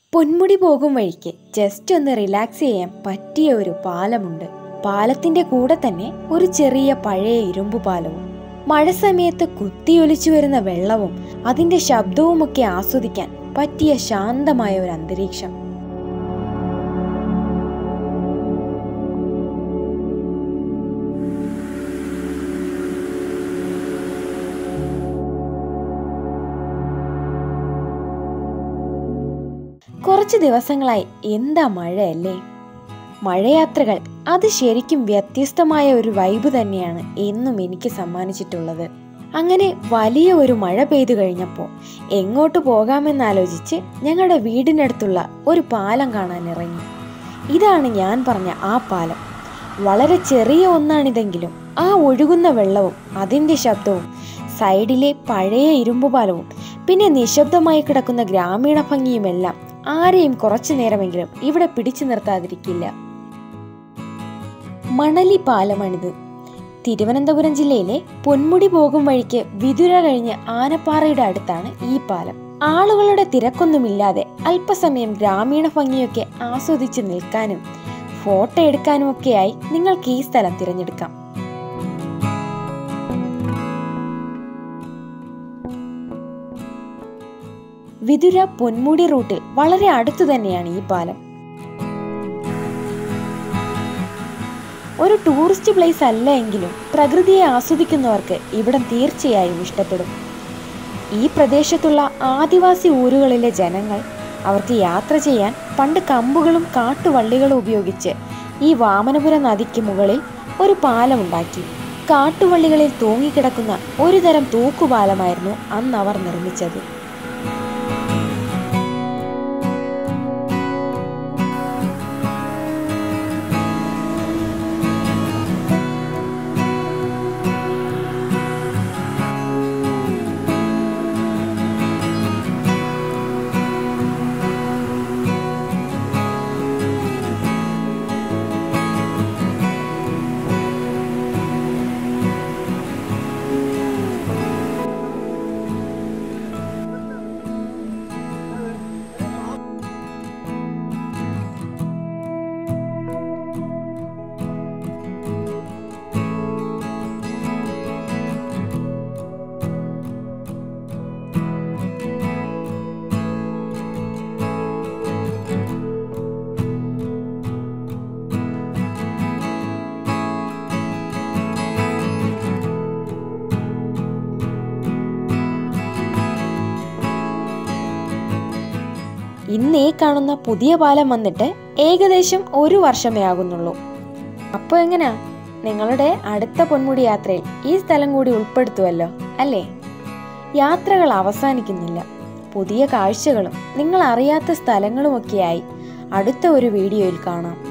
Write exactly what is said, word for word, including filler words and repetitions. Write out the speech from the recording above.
പൊന്മുടി പോകും വഴിക്ക് ജസ്റ്റ് ഒന്ന് റിലാക്സ് ചെയ്യാൻ പറ്റിയ ഒരു പാലമുണ്ട്. പാലത്തിന്റെ കൂടെ തന്നെ ഒരു ചെറിയ പഴയ ഇരുമ്പു പാലവും. മഴ സമയത്ത് കുത്തിയൊലിച്ചു വരുന്ന വെള്ളവും അതിന്റെ ശബ്ദവുമൊക്കെ ആസ്വദിക്കാൻ പറ്റിയ ശാന്തമായ ഒരു അന്തരീക്ഷം. കുറച്ച് ദിവസങ്ങളായി എന്താ മഴയല്ലേ. മഴയാത്രകൾ അത് ശരിക്കും വ്യത്യസ്തമായ ഒരു വൈബ് തന്നെയാണ് എന്നും എനിക്ക് സമ്മാനിച്ചിട്ടുള്ളത്. അങ്ങനെ വലിയ ഒരു മഴ പെയ്തു കഴിഞ്ഞപ്പോൾ എങ്ങോട്ട് പോകാമെന്നാലോചിച്ച് ഞങ്ങളുടെ വീടിനടുത്തുള്ള ഒരു പാലം കാണാൻ ഇറങ്ങി. ഇതാണ് ഞാൻ പറഞ്ഞ ആ പാലം. വളരെ ചെറിയ ഒന്നാണിതെങ്കിലും ആ ഒഴുകുന്ന വെള്ളവും അതിൻ്റെ ശബ്ദവും സൈഡിലെ പഴയ ഇരുമ്പുപാലവും പിന്നെ നിശബ്ദമായി കിടക്കുന്ന ഗ്രാമീണ ഭംഗിയുമെല്ലാം ആരെയും കുറച്ചു നേരമെങ്കിലും ഇവിടെ പിടിച്ചു നിർത്താതിരിക്കില്ല. മണലി പാലമാണിത്. തിരുവനന്തപുരം ജില്ലയിലെ പൊന്മുടി പോകും വഴിക്ക് വിതുര കഴിഞ്ഞ് ആനപ്പാറയുടെ അടുത്താണ് ഈ പാലം. ആളുകളുടെ തിരക്കൊന്നുമില്ലാതെ അല്പസമയം ഗ്രാമീണ ഭംഗിയൊക്കെ ആസ്വദിച്ച് നിൽക്കാനും ഫോട്ടോ എടുക്കാനും ഒക്കെയായി നിങ്ങൾക്ക് ഈ സ്ഥലം തിരഞ്ഞെടുക്കാം. വിതുര പൊന്മുടി റൂട്ടിൽ വളരെ അടുത്തു തന്നെയാണ് ഈ പാലം. ഒരു ടൂറിസ്റ്റ് പ്ലേസ് അല്ല എങ്കിലും പ്രകൃതിയെ ആസ്വദിക്കുന്നവർക്ക് ഇവിടം തീർച്ചയായും ഇഷ്ടപ്പെടും. ഈ പ്രദേശത്തുള്ള ആദിവാസി ഊരുകളിലെ ജനങ്ങൾ അവർക്ക് യാത്ര ചെയ്യാൻ പണ്ട് കമ്പുകളും കാട്ടുവള്ളികളും ഉപയോഗിച്ച് ഈ വാമനപുര നദിക്ക് മുകളിൽ ഒരു പാലമുണ്ടാക്കി. കാട്ടുവള്ളികളിൽ തൂങ്ങിക്കിടക്കുന്ന ഒരു തരം തൂക്കുപാലമായിരുന്നു അന്ന് അവർ നിർമ്മിച്ചത്. ഇന്നേ കാണുന്ന പുതിയ പാലം വന്നിട്ട് ഏകദേശം ഒരു വർഷമേ ആകുന്നുള്ളൂ. അപ്പോൾ എങ്ങനെയാ നിങ്ങളുടെ അടുത്ത പൊന്മുടി യാത്രയിൽ ഈ സ്ഥലം കൂടി ഉൾപ്പെടുത്തുമല്ലോ അല്ലേ? യാത്രകൾ അവസാനിക്കുന്നില്ല. പുതിയ കാഴ്ചകളും നിങ്ങൾ അറിയാത്ത സ്ഥലങ്ങളുമൊക്കെയായി അടുത്ത ഒരു വീഡിയോയിൽ കാണാം.